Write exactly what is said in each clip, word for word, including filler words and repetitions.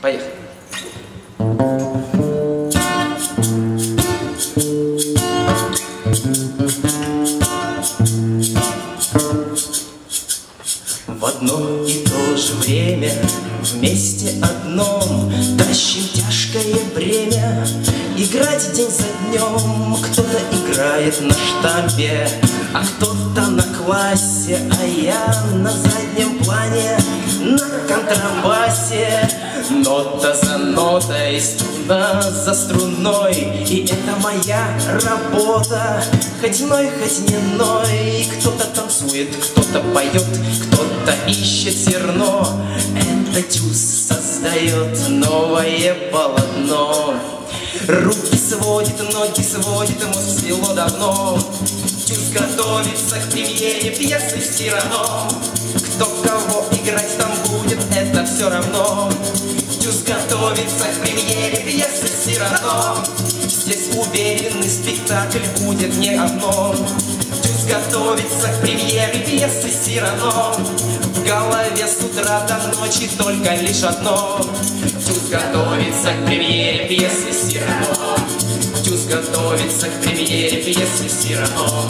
Поехали. В одно и то же время вместе одном тащим тяжкое бремя. Играть день за днем. Кто-то играет на штампе, а кто-то на классе, а я на заднем плане на контрабасе. Нота за нотой, струна за струной, и это моя работа. Хоть ной, хоть не ной. Кто-то танцует, кто-то поет, кто-то ищет зерно. Это тюз создает новое полотно. Руки сводит, ноги сводит, мозг свело давно. Тюз готовится к премьере пьесы Сирано. Кто кого играть там будет, это все равно. Тюз готовится к премьере пьесы Сирано. Здесь уверенный спектакль будет не одно. Тюз готовится к премьере пьесы Сирано. В голове с утра до ночи только лишь одно. Тюз готовится к премьере пьесы Сирано. Тюз готовится к премьере пьесы Сирано.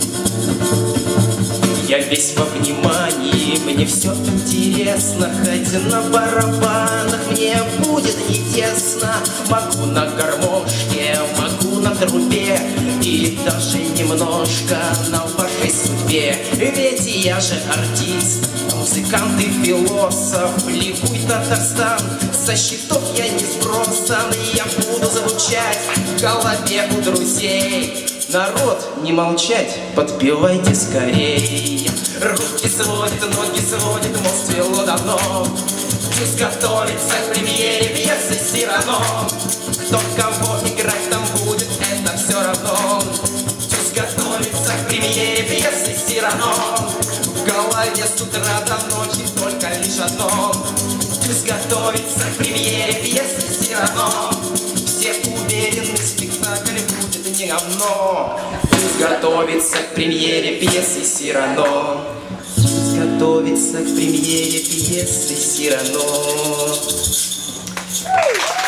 Я весь во внимании, мне все интересно. Хоть на барабанах мне будет не тесно. Могу на гармошке, могу на трубе, и даже немножко на вашей судьбе. Ведь я же артист, музыкант и философ. Ликуй, Татарстан, со счетов я не сбросан. Я буду звучать в голове у друзей. Народ, не молчать, подпевайте скорей. Руки сводит, ноги сводит, мозг свело давно. Тюз готовится к премьере пьесы Сирано. Кто кого играть там будет, это все равно. Тюз готовится к премьере пьесы Сирано. В голове с утра до ночи только лишь одно. Тюз готовится к премьере пьесы Сирано. Все уверены, спектакль будет не равно. Тюз готовится к премьере пьесы Сирано. Тюз готовится к премьере пьесы Сирано.